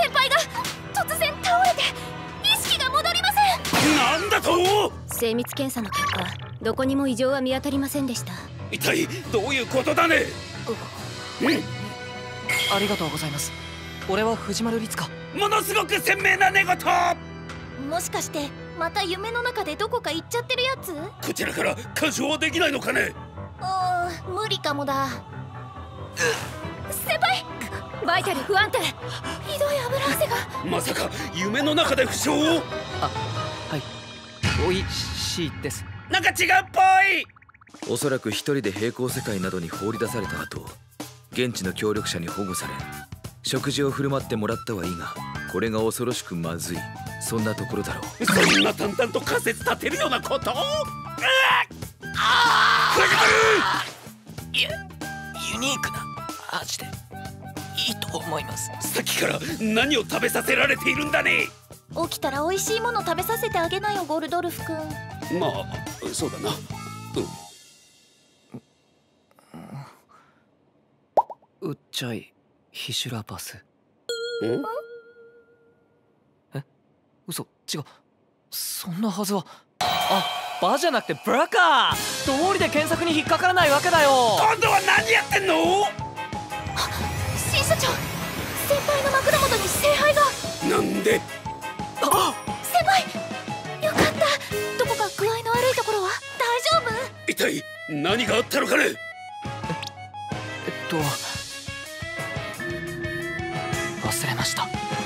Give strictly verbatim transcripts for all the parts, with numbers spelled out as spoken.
先輩が突然倒れて意識が戻りません。 なんだと。 精密検査の結果、どこにも異常は見当たりませんでした。 一体どういうことだね。うん、 ありがとうございます。俺は藤丸律か。 ものすごく鮮明な寝言。 もしかしてまた夢の中でどこか行っちゃってるやつ？ こちらから干渉はできないのかね。 うん、無理かもだ。先輩、バイタル不安定。ひどい油汗が。 まさか夢の中で負傷を。 あ、はい、おいしいです。 なんか違うっぽい。 おそらく一人で平行世界などに放り出された後、現地の協力者に保護され食事を振る舞ってもらったはいいが、これが恐ろしくまずい、そんなところだろう。 そんな淡々と仮説立てるようなこと。うあ藤丸、 いや、ユニークな味でいいと思います。 さっきから何を食べさせられているんだね。 起きたら美味しいもの食べさせてあげなよ、ゴルドルフ君。 まあそうだな。 うっちゃいヒシュラパス。ん？え？嘘、違う。そんなはずは。あ、バじゃなくてブラか。通りで検索に引っかからないわけだよ。 今度は何やってんの？ 新社長、先輩の枕元に聖杯が。 なんで？ あ、 先輩、よかった。どこか具合の悪いところは大丈夫？ 一体何があったのかね。 え、えっと忘れました。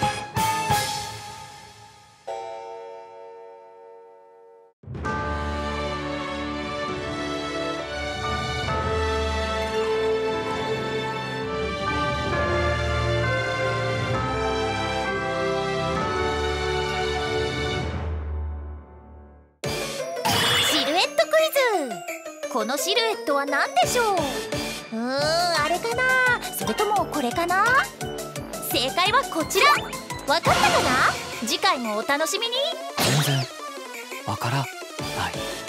シルエットクイズ。このシルエットは何でしょう？うーん、あれかな、それともこれかな。正解はこちら。わかったかな？次回もお楽しみに。 全然わからない。